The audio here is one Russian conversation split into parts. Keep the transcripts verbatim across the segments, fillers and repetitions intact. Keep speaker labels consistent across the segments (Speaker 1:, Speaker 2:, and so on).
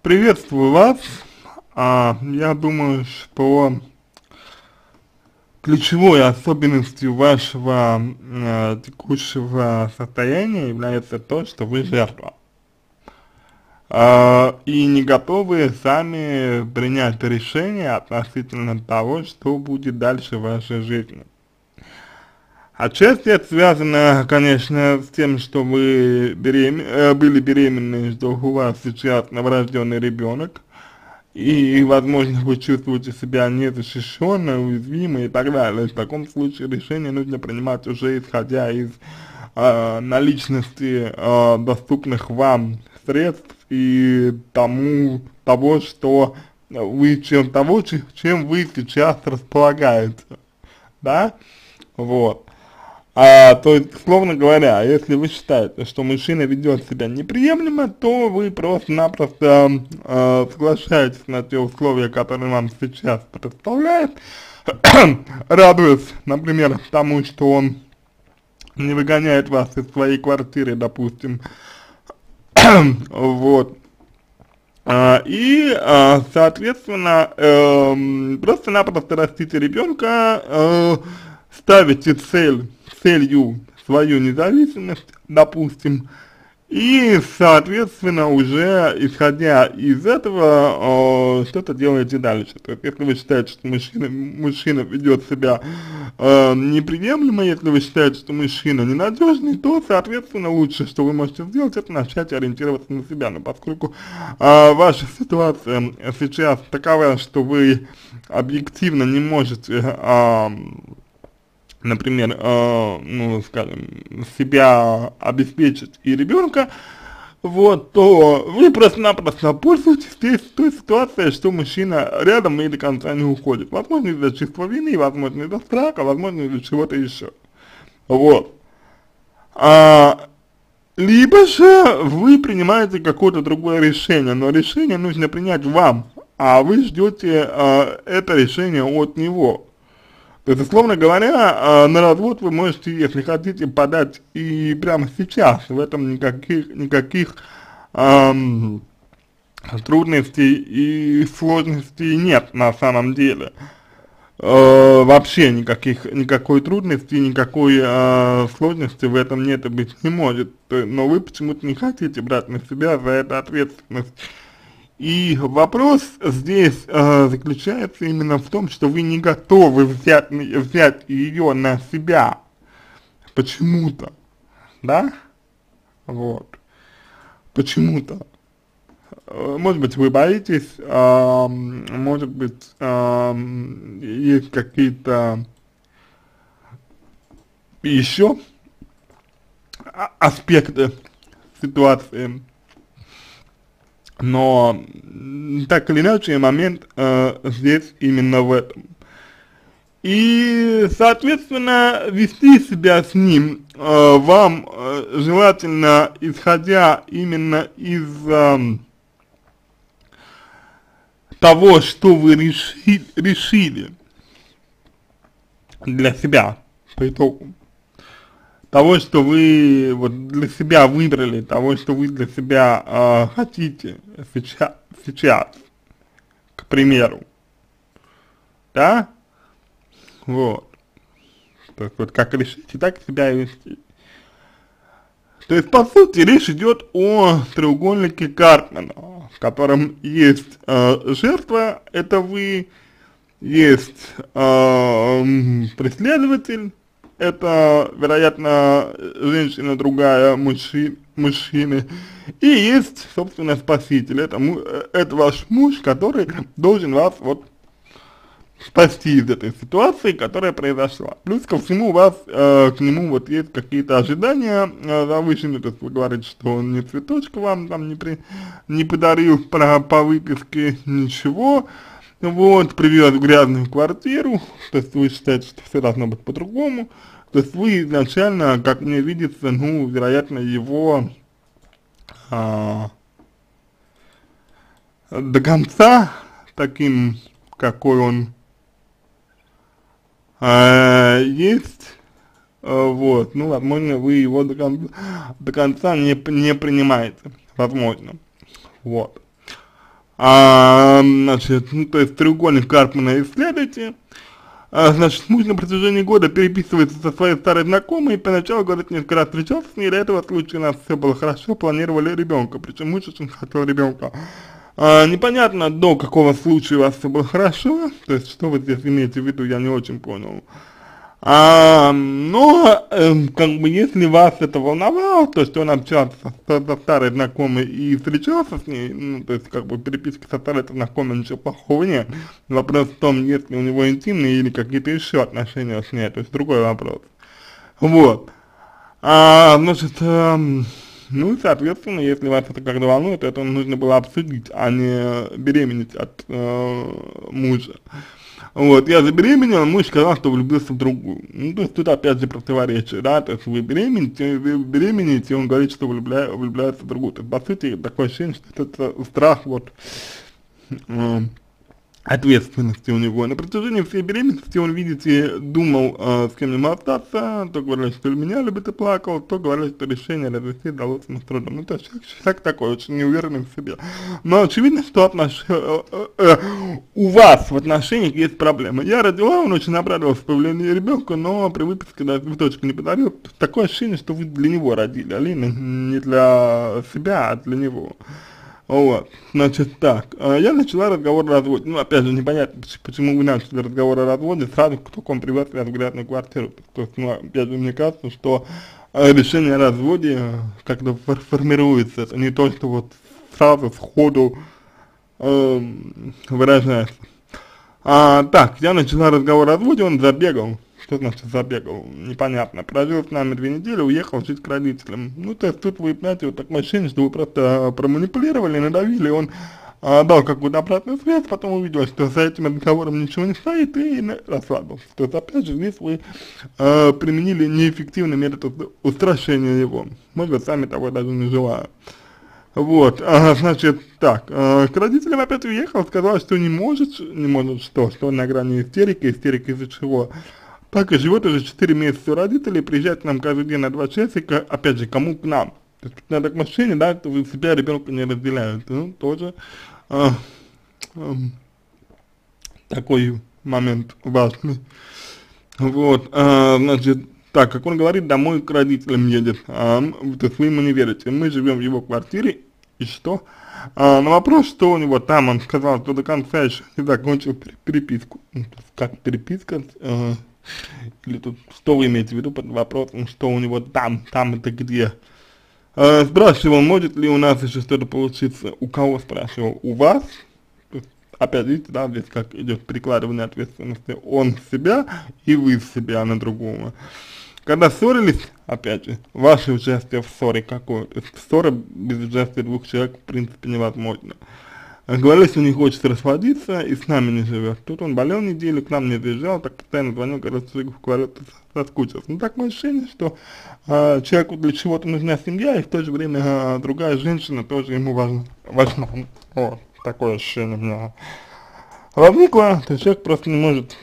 Speaker 1: Приветствую вас. А, я думаю, что ключевой особенностью вашего э, текущего состояния является то, что вы жертва. А, и не готовы сами принять решение относительно того, что будет дальше в вашей жизни. Отчасти это связано, конечно, с тем, что вы беремен... э, были беременны, что у вас сейчас новорожденный ребенок, и, возможно, вы чувствуете себя незащищенно, уязвимо и так далее. В таком случае решение нужно принимать уже исходя из э, наличности э, доступных вам средств и тому, того, что вы, чем, того, чем вы сейчас располагаете, да, вот. А, то есть, словно говоря, если вы считаете, что мужчина ведет себя неприемлемо, то вы просто-напросто э, соглашаетесь на те условия, которые вам сейчас представляет, радуясь, например, тому, что он не выгоняет вас из своей квартиры, допустим, вот. А, и, а, соответственно, э, просто-напросто растите ребенка, э, ставите цель, целью свою независимость, допустим, и, соответственно, уже исходя из этого, э, что-то делаете дальше. То есть, если вы считаете, что мужчина, мужчина ведет себя э, неприемлемо, если вы считаете, что мужчина ненадежный, то, соответственно, лучше, что вы можете сделать, это начать ориентироваться на себя. Но поскольку э, ваша ситуация сейчас такова, что вы объективно не можете э, например, э, ну, скажем, себя обеспечить и ребенка, вот, то вы просто-напросто пользуетесь той, той ситуацией, что мужчина рядом и до конца не уходит. Возможно, из-за чувства вины, возможно, из-за страха, возможно, из-за чего-то еще. Вот. А, либо же вы принимаете какое-то другое решение, но решение нужно принять вам, а вы ждете а, это решение от него. То есть, условно говоря, на развод вы можете, если хотите, подать и прямо сейчас. В этом никаких, никаких эм, трудностей и сложностей нет на самом деле. Э, вообще никаких, никакой трудности, никакой э, сложности в этом нет и быть не может. Но вы почему-то не хотите брать на себя за это ответственность. И вопрос здесь э, заключается именно в том, что вы не готовы взять, взять ее на себя почему-то, да, вот, почему-то. Э, может быть, вы боитесь, э, может быть, э, есть какие-то еще аспекты ситуации. Но так или иначе момент э, здесь именно в этом. И, соответственно, вести себя с ним э, вам э, желательно, исходя именно из э, того, что вы реши, решили для себя по итогу. Того, что вы вот для себя выбрали, того, что вы для себя э, хотите сейчас, сейчас, к примеру, да, вот, то есть вот как решите, так себя и вести. То есть, по сути, речь идет о треугольнике Карпмана, в котором есть э, жертва, это вы, есть э, преследователь, это, вероятно, женщина другая, мужчина, мужчины, и есть, собственно, спаситель, это, это ваш муж, который должен вас вот спасти из этой ситуации, которая произошла. Плюс ко всему у вас э, к нему вот есть какие-то ожидания э, завышенные, то есть вы говорите, что он не цветочка вам там не, при, не подарил по, по выписке ничего, вот, привез в грязную квартиру, то есть вы считаете, что все должно быть по-другому, то есть вы изначально, как мне видится, ну, вероятно, его а, до конца таким, какой он а, есть, а, вот, ну, возможно, вы его до конца, до конца не, не принимаете, возможно, вот. А, значит, ну, то есть треугольник Карпмана исследуйте. А, значит, муж на протяжении года переписывается со своей старой знакомой, и поначалу, говорит, несколько раз встречался с ней, до этого случая у нас все было хорошо, планировали ребенка, причем муж очень хотел ребенка. А, непонятно, до какого случая у вас все было хорошо, то есть, что вы здесь имеете в виду, я не очень понял. А, но, эм, как бы, если вас это волновало, то, что он общался со, со старой знакомой и встречался с ней, ну, то есть, как бы, переписка со старой знакомой, ничего плохого нет. Вопрос в том, есть ли у него интимные или какие-то еще отношения с ней, то есть, другой вопрос. Вот. А, значит, эм, ну, соответственно, если вас это как-то волнует, то это нужно было обсудить, а не беременеть от э, мужа. Вот, я забеременела, муж сказал, что влюбился в другую. Ну, то есть тут опять же противоречие, да, то есть вы беременеете, вы беременеете, и он говорит, что влюбля, влюбляется в другую. То есть, по сути, такое ощущение, что это страх, вот, э, ответственности у него. На протяжении всей беременности он, видите, думал, э, с кем ему остаться, то говорил, что меня любит и плакал, то говорил, что решение развестись далось ему с трудом. Ну, то есть человек, человек такой, очень неуверенный в себе. Но очевидно, что отнош... э, э, э, у вас в отношениях есть проблемы. Я родила, он очень обрадовался появлению ребенка, но при выписке даже цветочка не подарил. Такое ощущение, что вы для него родили, Алина, не для себя, а для него. Вот, значит так, я начала разговор о разводе, ну опять же непонятно, почему вы начали разговор о разводе сразу, как только он привез вас в грязную квартиру, то есть, ну опять же мне кажется, что решение о разводе как-то фор формируется, это не то, что вот сразу сходу э, выражается. А, так, я начала разговор о разводе, он забегал. Что значит забегал? Непонятно. Прожил с нами две недели, уехал жить к родителям. Ну, то есть тут вы, понимаете, вот такое ощущение, что вы просто проманипулировали, надавили, он а, дал какую-то обратную связь, потом увидел, что за этим разговором ничего не стоит, и расслабился. То есть, опять же, здесь вы а, применили неэффективный метод устрашения его. Может быть, сами того даже не желая. Вот, а, значит, так, а, к родителям опять уехал, сказал, что не может, не может что, что он на грани истерики, истерики из-за чего. Так и живет уже четыре месяца у родителей, приезжает к нам каждый день на два часика, опять же, кому к нам. То есть, на таком ощущении, да, что вы себя ребенка не разделяют, ну, тоже а, а, такой момент важный. Вот, а, значит, так, как он говорит, домой к родителям едет, а, то есть вы ему не верите. Мы живем в его квартире, и что? А, на вопрос, что у него там, он сказал, что до конца еще не закончил переписку. Ну, то есть, как переписка, а, или тут, что вы имеете в виду под вопросом, что у него там, там это где? Э, спрашивал, может ли у нас еще что-то получиться. У кого спрашивал? У вас? Есть, опять видите, да, здесь как идет перекладывание ответственности. Он в себя и вы в себя на другого. Когда ссорились, опять же, ваше участие в ссоре какое? То есть ссора без участия двух человек в принципе невозможно. Говорили, что не хочет расходиться и с нами не живет. Тут он болел неделю, к нам не приезжал, так постоянно звонил, говорил, что соскучился. Ну, такое ощущение, что а, человеку для чего-то нужна семья, и в то же время а, другая женщина тоже ему важна. важна. Вот, такое ощущение у меня возникло, то человек просто не может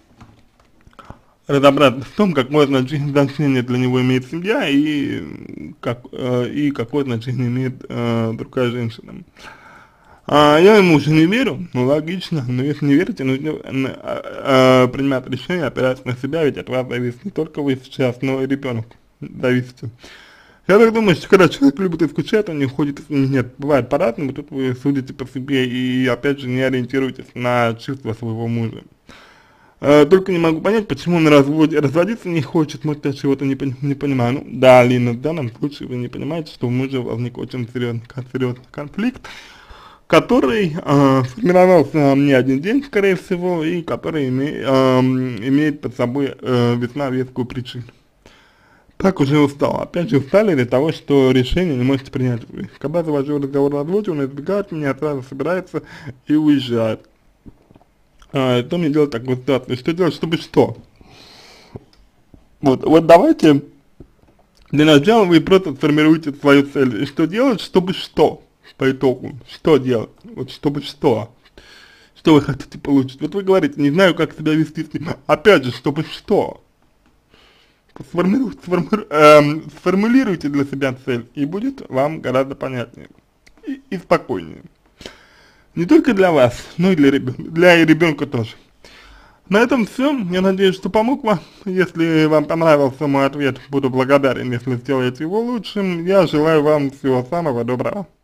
Speaker 1: разобраться в том, какое значение для него имеет семья и, как, э, и какое значение имеет э, другая женщина. А, я ему уже не верю, ну логично, но если не верите, нужно а, а, принимать решение, опираться на себя, ведь от вас зависит не только вы сейчас, но и ребенок зависите. Я так думаю, что когда человек любит и скучает, он не ходит, нет, бывает по-разному, тут вы судите по себе и опять же не ориентируетесь на чувства своего мужа. А, только не могу понять, почему он разводит, разводиться не хочет, может я чего-то не, не понимаю. Ну да, Алина, в данном случае вы не понимаете, что у мужа возник очень серьезный, серьезный конфликт, который э, сформировался не один день, скорее всего, и который име, э, имеет под собой э, весьма вескую причину. Так уже устал. Опять же устали для того, что решение не можете принять. Когда завожу разговор о разводе, он избегает меня, сразу собирается и уезжает. А, что мне делать в такой ситуации? Что делать, чтобы что? Вот, вот давайте для начала вы просто сформируете свою цель. И что делать, чтобы что? По итогу, что делать, вот чтобы что, что вы хотите получить, вот вы говорите, не знаю, как себя вести с ним, опять же, чтобы что, сформируйте, сформи, эм, сформулируйте для себя цель, и будет вам гораздо понятнее и, и спокойнее. Не только для вас, но и для, ребен для ребенка тоже. На этом все. Я надеюсь, что помог вам. Если вам понравился мой ответ, буду благодарен, если сделаете его лучшим. Я желаю вам всего самого доброго.